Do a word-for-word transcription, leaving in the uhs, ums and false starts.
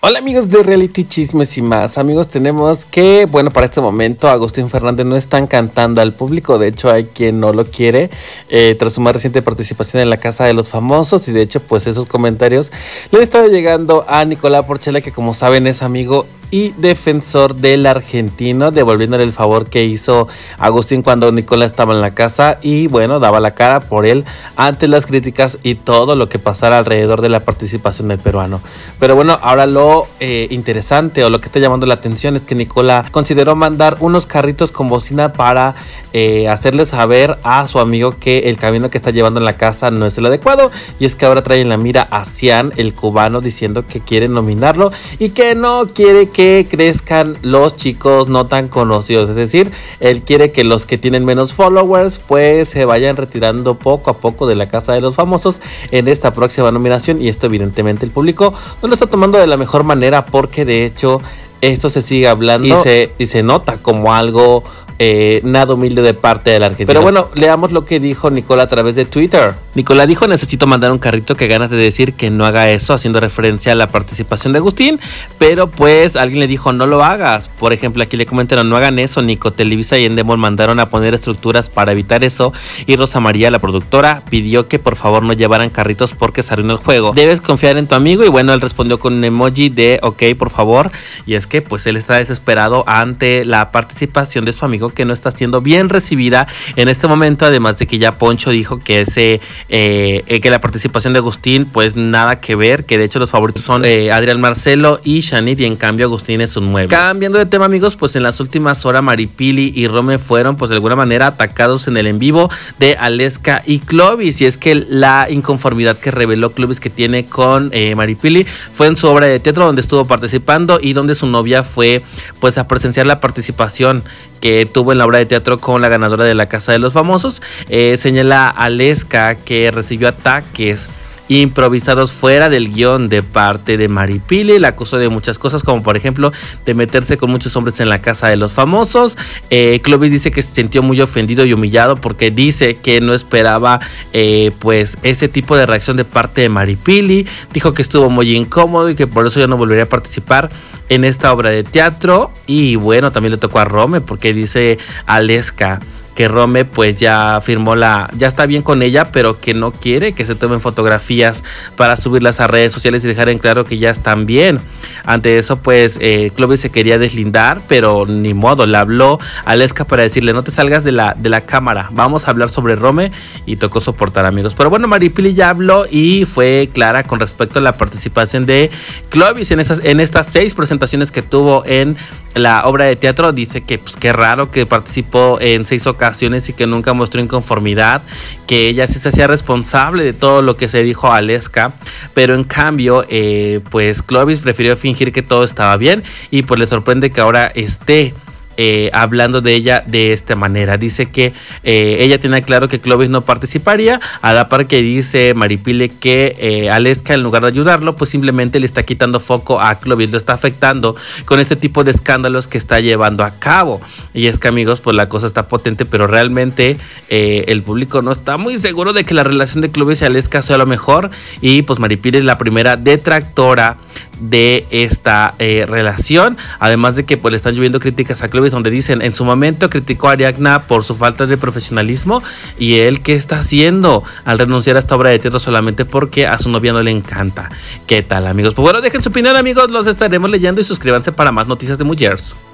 Hola amigos de Reality Chismes y más. Amigos, tenemos que, bueno, para este momento Agustín Fernández no está encantando al público. De hecho hay quien no lo quiere eh, tras su más reciente participación en la Casa de los Famosos. Y de hecho pues esos comentarios le han estado llegando a Nicolás Porchela, que como saben es amigo y defensor del argentino, devolviéndole el favor que hizo Agustín cuando Nicolás estaba en la casa y bueno, daba la cara por él ante las críticas y todo lo que pasara alrededor de la participación del peruano. Pero bueno, ahora lo eh, interesante o lo que está llamando la atención es que Nicolás consideró mandar unos carritos con bocina para eh, hacerle saber a su amigo que el camino que está llevando en la casa no es el adecuado, y es que ahora trae en la mira a Cian, el cubano, diciendo que quiere nominarlo y que no quiere que que crezcan los chicos no tan conocidos, es decir, él quiere que los que tienen menos followers pues se vayan retirando poco a poco de la Casa de los Famosos en esta próxima nominación, y esto evidentemente el público no lo está tomando de la mejor manera, porque de hecho esto se sigue hablando y se, y se nota como algo eh, nada humilde de parte de la Argentina. Pero bueno, leamos lo que dijo Nicolás a través de Twitter. Nicolás dijo: necesito mandar un carrito, que ganas de decir que no haga eso, haciendo referencia a la participación de Agustín, pero pues alguien le dijo no lo hagas. Por ejemplo, aquí le comentaron: no hagan eso, Nico. Televisa y Endemol mandaron a poner estructuras para evitar eso, y Rosa María, la productora, pidió que por favor no llevaran carritos porque se arruinó el juego. Debes confiar en tu amigo. Y bueno, él respondió con un emoji de ok, por favor. Y es que pues él está desesperado ante la participación de su amigo, que no está siendo bien recibida en este momento, además de que ya Poncho dijo que ese eh, que la participación de Agustín pues nada que ver, que de hecho los favoritos son eh, Adrián Marcelo y Shanit, y en cambio Agustín es un mueble. Cambiando de tema, amigos, pues en las últimas horas Maripili y Rome fueron pues de alguna manera atacados en el en vivo de Aleska y Clovis, y es que la inconformidad que reveló Clovis que tiene con eh, Maripili fue en su obra de teatro donde estuvo participando y donde su novia fue pues a presenciar la participación que tuvo en la obra de teatro con la ganadora de la Casa de los Famosos. Eh, señala Aleska que recibió ataques improvisados fuera del guión de parte de Maripili. La acusó de muchas cosas, como por ejemplo de meterse con muchos hombres en la Casa de los Famosos. eh, Clovis dice que se sintió muy ofendido y humillado porque dice que no esperaba eh, pues ese tipo de reacción de parte de Maripili. Dijo que estuvo muy incómodo y que por eso ya no volvería a participar en esta obra de teatro. Y bueno, también le tocó a Rome, porque dice Aleska que Rome pues ya firmó la, ya está bien con ella, pero que no quiere que se tomen fotografías para subirlas a redes sociales y dejar en claro que ya están bien. Ante eso pues eh, Clovis se quería deslindar, pero ni modo, le habló a Aleska para decirle: no te salgas de la, de la cámara, vamos a hablar sobre Rome, y tocó soportar, amigos. Pero bueno, Maripili ya habló y fue clara con respecto a la participación de Clovis en estas, en estas seis presentaciones que tuvo en la obra de teatro. Dice que pues qué raro que participó en seis ocasiones y que nunca mostró inconformidad, que ella sí se hacía responsable de todo lo que se dijo a Aleska, pero en cambio eh, pues Clovis prefirió fingir que todo estaba bien, y pues le sorprende que ahora esté Eh, hablando de ella de esta manera. Dice que eh, ella tiene claro que Clovis no participaría, a la par que dice Maripili que eh, Aleska, en lugar de ayudarlo, pues simplemente le está quitando foco a Clovis, lo está afectando con este tipo de escándalos que está llevando a cabo. Y es que, amigos, pues la cosa está potente, pero realmente eh, el público no está muy seguro de que la relación de Clovis y Aleska sea lo mejor, y pues Maripili es la primera detractora de esta eh, relación, además de que pues le están lloviendo críticas a Clovis, donde dicen: en su momento criticó a Ariadna por su falta de profesionalismo, y él ¿qué está haciendo al renunciar a esta obra de teatro solamente porque a su novia no le encanta? ¿Qué tal, amigos? Pues bueno, dejen su opinión, amigos, los estaremos leyendo, y suscríbanse para más noticias de Mujeres.